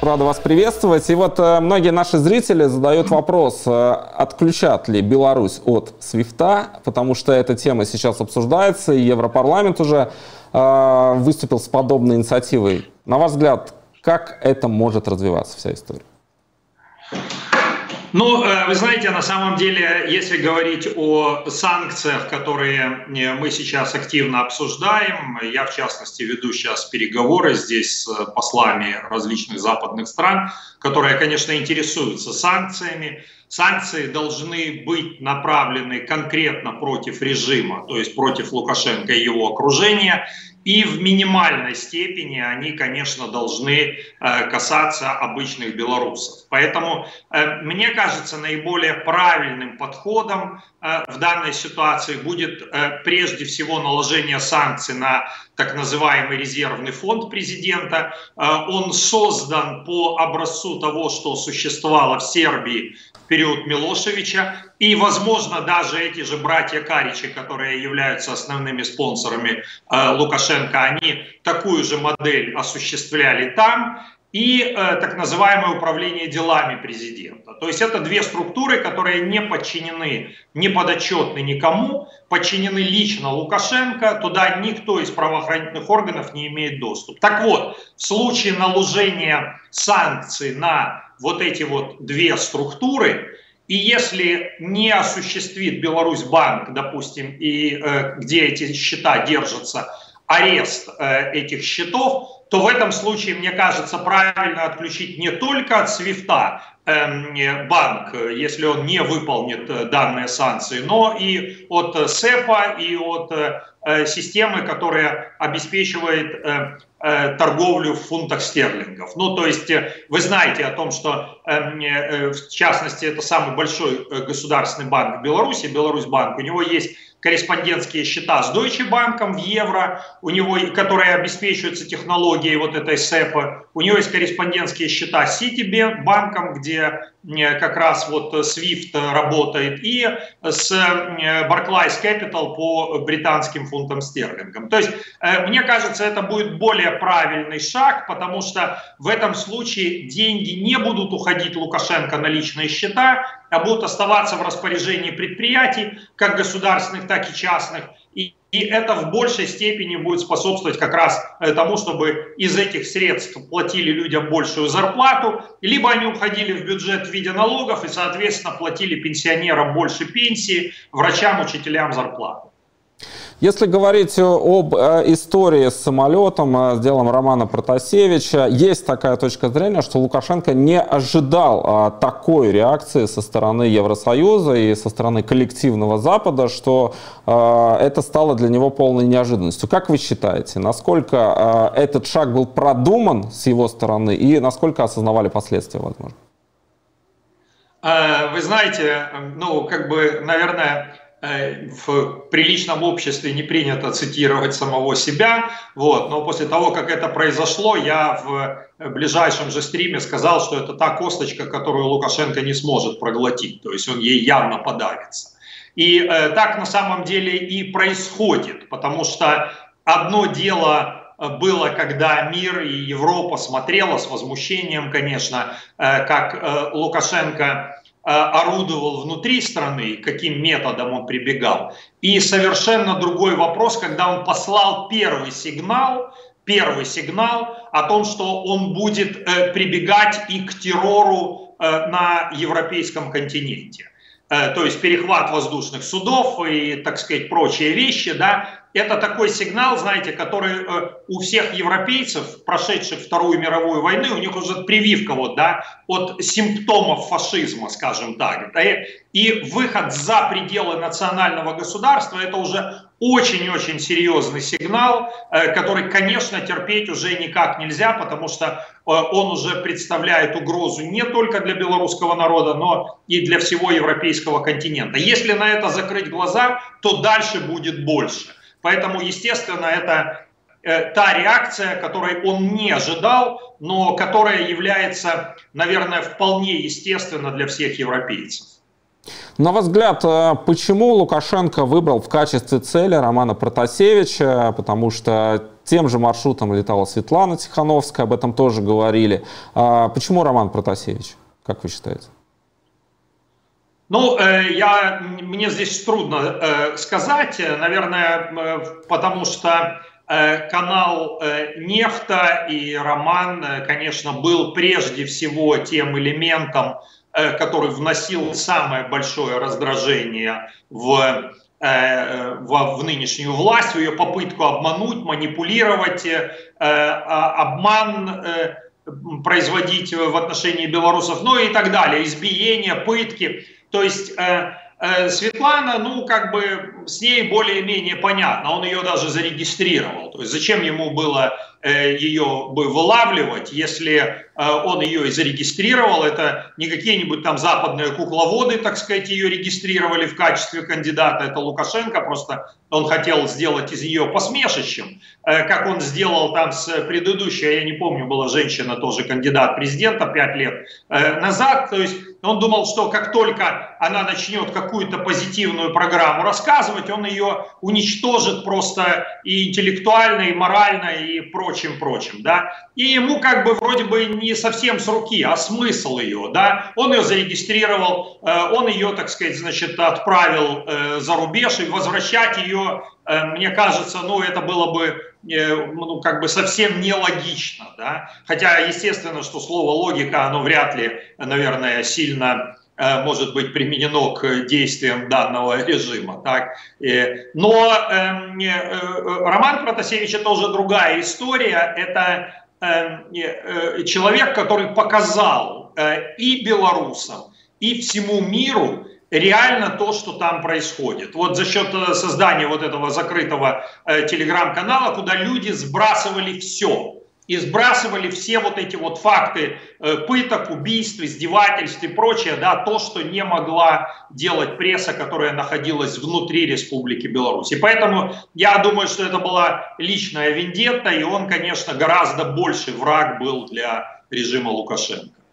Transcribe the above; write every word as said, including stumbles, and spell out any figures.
Рада вас приветствовать. И вот э, многие наши зрители задают вопрос, э, отключат ли Беларусь от свифта, потому что эта тема сейчас обсуждается, и Европарламент уже э, выступил с подобной инициативой. На ваш взгляд, как это может развиваться, вся история? Ну, вы знаете, на самом деле, если говорить о санкциях, которые мы сейчас активно обсуждаем, я, в частности, веду сейчас переговоры здесь с послами различных западных стран, которые, конечно, интересуются санкциями. Санкции должны быть направлены конкретно против режима, то есть против Лукашенко и его окружения. И в минимальной степени они, конечно, должны касаться обычных белорусов. Поэтому, мне кажется, наиболее правильным подходом в данной ситуации будет прежде всего наложение санкций на так называемый резервный фонд президента. Он создан по образцу того, что существовало в Сербии в период Милошевича. И, возможно, даже эти же братья Каричи, которые являются основными спонсорами э, Лукашенко, они такую же модель осуществляли там. И э, так называемое управление делами президента. То есть это две структуры, которые не подчинены, не подотчетны никому, подчинены лично Лукашенко, туда никто из правоохранительных органов не имеет доступ. Так вот, в случае наложения санкций на вот эти вот две структуры, и если не осуществит Беларусьбанк, допустим, и э, где эти счета держатся, арест э, этих счетов, то в этом случае, мне кажется, правильно отключить не только от свифта э, банк, если он не выполнит э, данные санкции, но и от СЭПа, и от э, системы, которая обеспечивает э, э, торговлю в фунтах стерлингов. Ну, то есть э, вы знаете о том, что э, э, в частности это самый большой э, государственный банк в Беларуси, Беларусьбанк, у него есть корреспондентские счета с Deutsche Bank в евро, у него, которые обеспечиваются технологией вот этой СЭПа. У него есть корреспондентские счета с Citibank, где как раз вот свифт работает, и с Barclays Capital по британским фунтам стерлингам. То есть, мне кажется, это будет более правильный шаг, потому что в этом случае деньги не будут уходить Лукашенко на личные счета, а будут оставаться в распоряжении предприятий, как государственных, так и частных. И, и это в большей степени будет способствовать как раз тому, чтобы из этих средств платили людям большую зарплату, либо они уходили в бюджет в виде налогов и, соответственно, платили пенсионерам больше пенсии, врачам, учителям зарплату. Если говорить об э, истории с самолетом, э, с делом Романа Протасевича, есть такая точка зрения, что Лукашенко не ожидал э, такой реакции со стороны Евросоюза и со стороны коллективного Запада, что э, это стало для него полной неожиданностью. Как вы считаете, насколько э, этот шаг был продуман с его стороны и насколько осознавали последствия, возможно? Вы знаете, ну, как бы, наверное, в приличном обществе не принято цитировать самого себя, вот, но после того, как это произошло, я в ближайшем же стриме сказал, что это та косточка, которую Лукашенко не сможет проглотить, то есть он ей явно подавится. И э, так на самом деле и происходит, потому что одно дело было, когда мир и Европа смотрела с возмущением, конечно, э, как э, Лукашенко орудовал внутри страны, каким методом он прибегал. И совершенно другой вопрос, когда он послал первый сигнал, первый сигнал о том, что он будет э, прибегать и к террору э, на европейском континенте. Э, то есть перехват воздушных судов и, так сказать, прочие вещи, да. Это такой сигнал, знаете, который э, у всех европейцев, прошедших Вторую мировую войну, у них уже прививка вот, да, от симптомов фашизма, скажем так. Да, и выход за пределы национального государства – это уже очень-очень серьезный сигнал, э, который, конечно, терпеть уже никак нельзя, потому что э, он уже представляет угрозу не только для белорусского народа, но и для всего европейского континента. Если на это закрыть глаза, то дальше будет больше. Поэтому, естественно, это э, та реакция, которой он не ожидал, но которая является, наверное, вполне естественно для всех европейцев. На ваш взгляд, почему Лукашенко выбрал в качестве цели Романа Протасевича? Потому что Тем же маршрутом летала Светлана Тихановская, об этом тоже говорили. А почему Роман Протасевич, как вы считаете? Ну, я, мне здесь трудно сказать, наверное, потому что канал «Нефта» и Роман, конечно, был прежде всего тем элементом, который вносил самое большое раздражение в, в, в нынешнюю власть, в ее попытку обмануть, манипулировать, обман производить в отношении белорусов, ну и так далее, избиения, пытки. То есть э, э, Светлана, ну, как бы с ней более-менее понятно, он ее даже зарегистрировал. То есть зачем ему было э, ее бы вылавливать, если э, он ее и зарегистрировал, это не какие-нибудь там западные кукловоды, так сказать, ее регистрировали в качестве кандидата, это Лукашенко, просто он хотел сделать из нее посмешищем, э, как он сделал там с предыдущей, я не помню, была женщина, тоже кандидат президента пять лет э, назад, то есть он думал, что как только она начнет какую-то позитивную программу рассказывать, он ее уничтожит просто и интеллектуально, и морально, и прочим-прочим, да. И ему как бы вроде бы не совсем с руки, а смысл ее, да. Он ее зарегистрировал, он ее, так сказать, значит, отправил за рубеж, и возвращать ее, мне кажется, ну, это было бы, ну, как бы совсем нелогично, да. Хотя, естественно, что слово логика, оно вряд ли, наверное, сильно может быть применено к действиям данного режима, так. Но э, Роман Протасевич — это уже другая история, это э, человек, который показал э, и белорусам, и всему миру реально то, что там происходит. Вот за счет создания вот этого закрытого э, телеграм-канала, куда люди сбрасывали все. И сбрасывали все вот эти вот факты э, пыток, убийств, издевательств и прочее, да, то, что не могла делать пресса, которая находилась внутри Республики Беларусь. И поэтому я думаю, что это была личная вендетта, и он, конечно, гораздо больше враг был для режима Лукашенко.